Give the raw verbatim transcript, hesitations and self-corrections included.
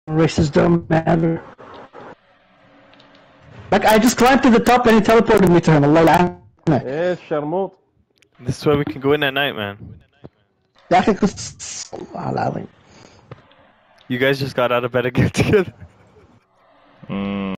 Races don't matter. Like, I just climbed to the top and he teleported me to him. Allah يلعنه. ايش شرموط. This is where we can go in at night, man. يا أخي قص الله العظيم. You guys just got out of bed and get together. Mm.